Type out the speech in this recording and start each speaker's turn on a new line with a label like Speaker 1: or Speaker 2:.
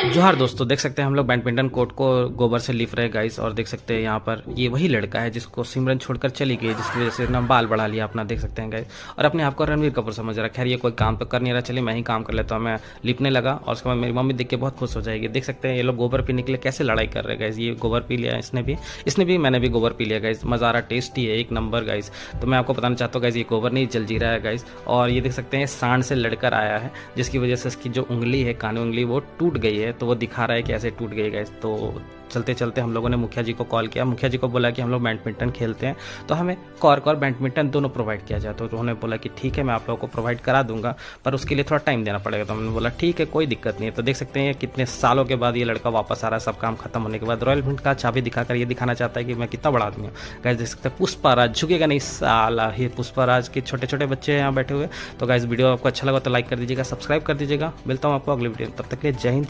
Speaker 1: जोहार दोस्तों, देख सकते हैं हम लोग बैडमिंटन कोर्ट को गोबर से लिप रहे हैं गाइस। और देख सकते हैं यहाँ पर ये वही लड़का है जिसको सिमरन छोड़कर चली गई, जिसकी वजह से ना बाल बढ़ा लिया अपना, देख सकते हैं गाइस। और अपने आप को रणवीर कपूर समझ रहा है। खैर ये कोई काम तो कर नहीं रहा, चलिए मैं ही काम कर लेता हूँ। मैं लिपने लगा और उसके बाद मेरी मम्मी देख के बहुत खुश हो जाएगी। देख सकते हैं ये लोग गोबर पीने के लिए कैसे लड़ाई कर रहे हैं गाइस। ये गोबर पी लिया इसने भी मैंने भी गोबर पी लिया गाइस। मज़ा आ रहा, टेस्टी है, एक नंबर गाइस। तो मैं आपको बताना चाहता हूँ गाइस, ये गोबर नहीं जलजीरा है गाइस। और ये देख सकते हैं सांड से लड़कर आया है, जिसकी वजह से इसकी जो उंगली है, कानी उंगली, वो टूट गई है। तो वो दिखा रहा है कि ऐसे टूट गई गाइस। तो चलते चलते हम लोगों ने मुखिया जी को कॉल किया। मुखिया जी को बोला कि हम लोग बैडमिंटन खेलते हैं, तो हमें कॉर्क और बैडमिंटन दोनों प्रोवाइड किया जाए। तो उन्होंने बोला कि ठीक है, मैं आप लोगों को प्रोवाइड करा दूंगा, पर उसके लिए थोड़ा टाइम देना पड़ेगा। तो हमने बोला ठीक है, कोई दिक्कत नहीं है। तो देख सकते हैं कितने सालों के बाद ये लड़का वापस आ रहा है, सब काम खत्म होने के बाद। रॉयल एनफील्ड का चाबी दिखाकर ये दिखाना चाहता है कि मैं कितना बड़ा आदमी हूँ गाइस। देख सकते हैं पुष्पाराज झुकेगा नहीं साला। ये पुष्पाराज के छोटे छोटे बच्चे हैं यहाँ बैठे हुए। तो गाइस वीडियो आपको अच्छा लगा तो लाइक कर दीजिएगा, सब्सक्राइब कर दीजिएगा। मिलता हूँ आपको अगली वीडियो, तब तक के लिए जय हिंद।